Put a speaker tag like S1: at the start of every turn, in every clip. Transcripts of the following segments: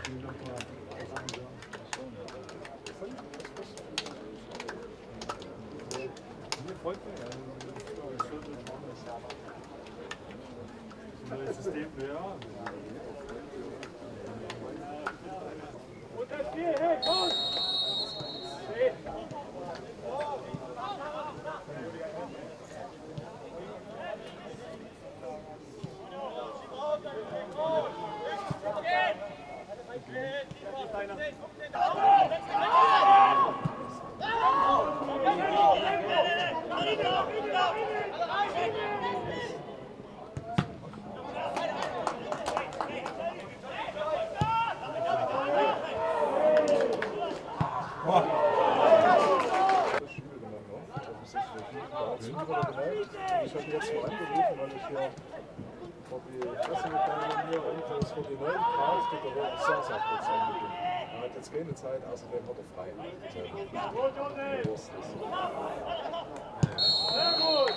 S1: Neues System, ja. Und das Spiel, hey, komm!
S2: Ich habe jetzt mal angerufen, weil ich hier vor die Klasse gegangen bin und es vor die 9 Grad mit der roten Sauerkraut angegeben. Er hat jetzt keine Zeit, außerdem hat er frei.
S1: Sehr gut!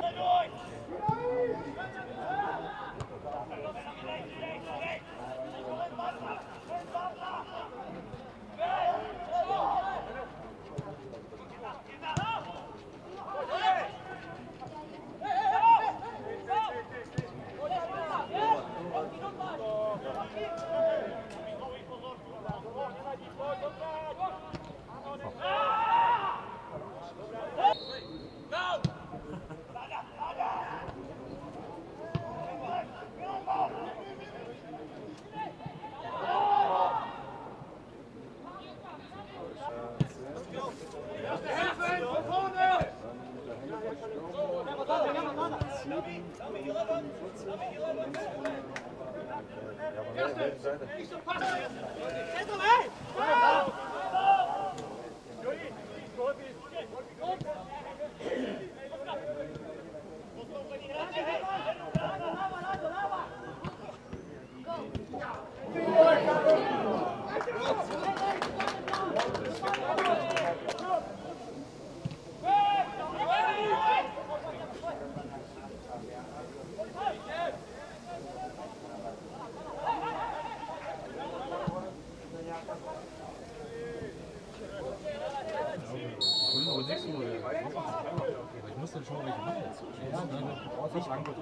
S3: Ich muss dann schon mal welche machen. Ja, nicht Angebot.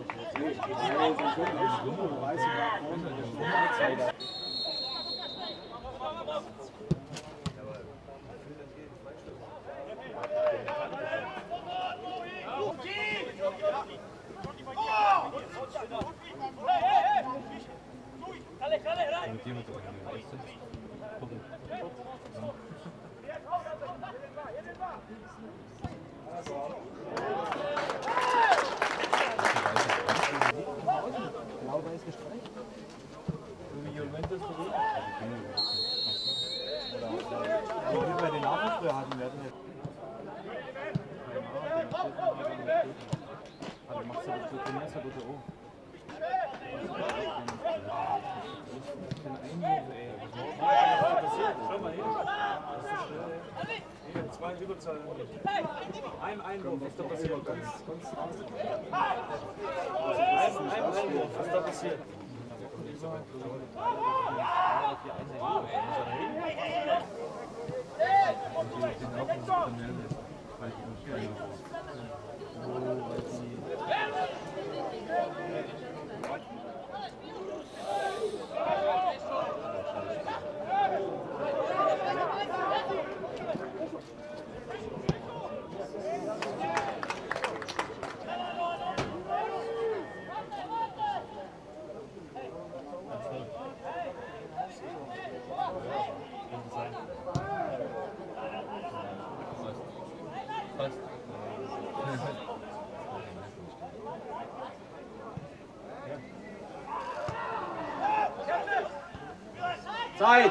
S3: Blau-weiß gestreicht? So wie Juventus früher? Oder wie wir den Namen früher hatten, wir hatten jetzt. Aber machst du das, du trainierst ja bitte auch.
S1: Schau mal hin. Hier, 2 Überzahl. Ein Einwurf, was da passiert. Ein Einwurf, was da passiert.
S3: Zeit!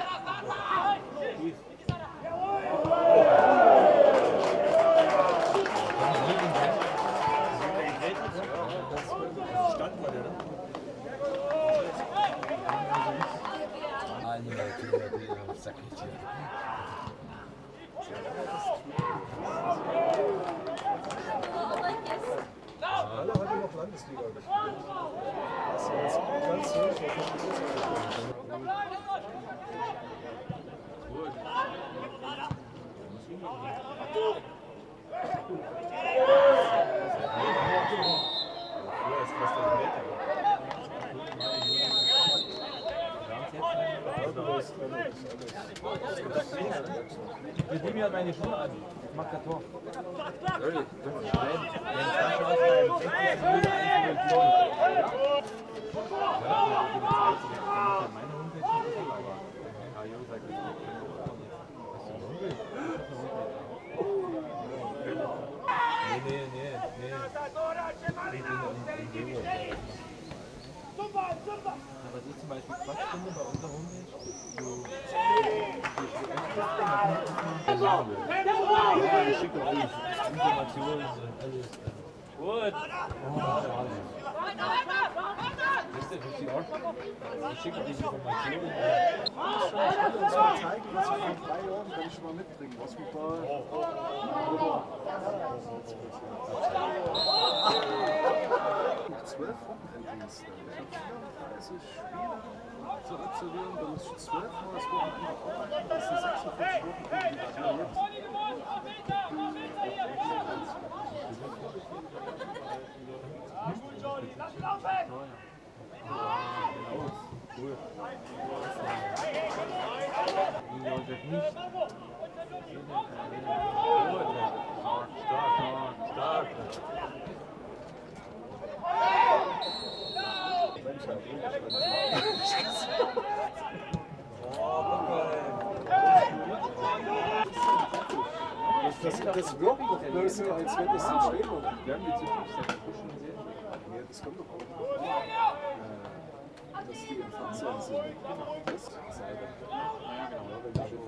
S2: Alle haben noch Landesliga gespielt. Das ist jetzt ganz hoch.
S1: Mit dem hat meine Schuhe an. Ich mach das Tor. Was ist zum Beispiel Quatschstunde bei unserer Homepage? Ich schicke alles, Informationen und alles. Gut. Wisst ihr, wisst ihr auch? Ich schicke die Informationen.
S2: Ich soll zeigen, was ich vor 3 Jahren kann ich schon mal mitbringen. Was mit da. 12 Wochenenddienste. Ich habe 34 Spiele zu absolvieren, da muss ich 12 Mal das Wochenende arbeiten. Das sind 46 Wochenenddienste. Das wirkt doch bloß so, als wenn das nicht steht.
S1: Werden wir zu tief sein?
S2: Ja, das kommt doch auch. Dass die im Fernsehen sind. Das ist die Seite. Ja, genau. Wenn die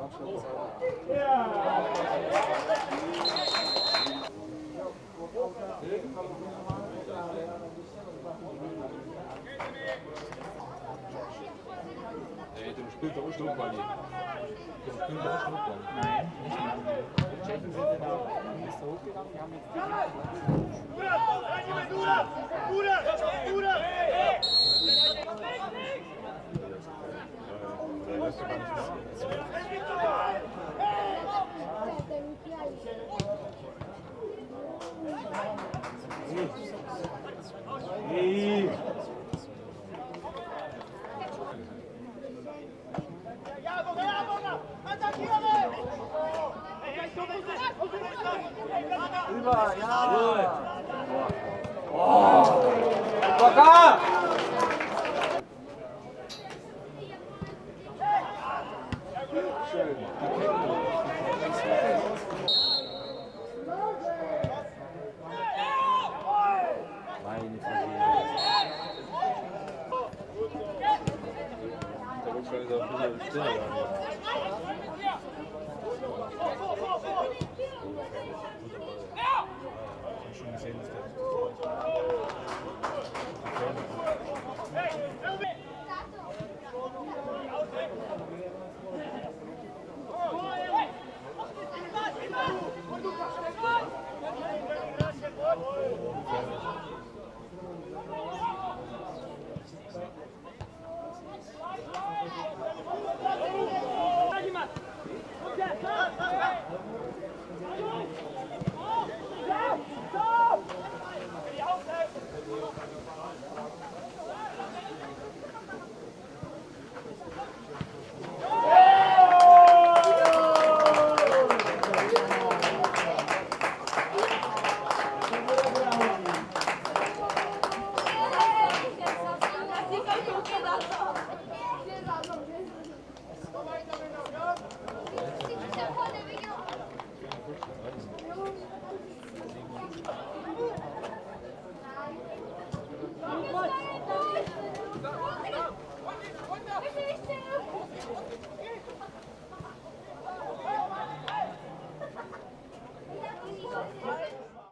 S1: Du spielst auch Stoßball. Du spielst auch Stoßball. Nein, nicht mehr. Die Tschechen sind in der Liste hochgegangen, die haben jetzt die Über, ja! Oh! Locker!
S2: schön.
S1: Meine Frage. Der Rückschlag ist auch ein bisschen stiller geworden. Schon gesehen, dass der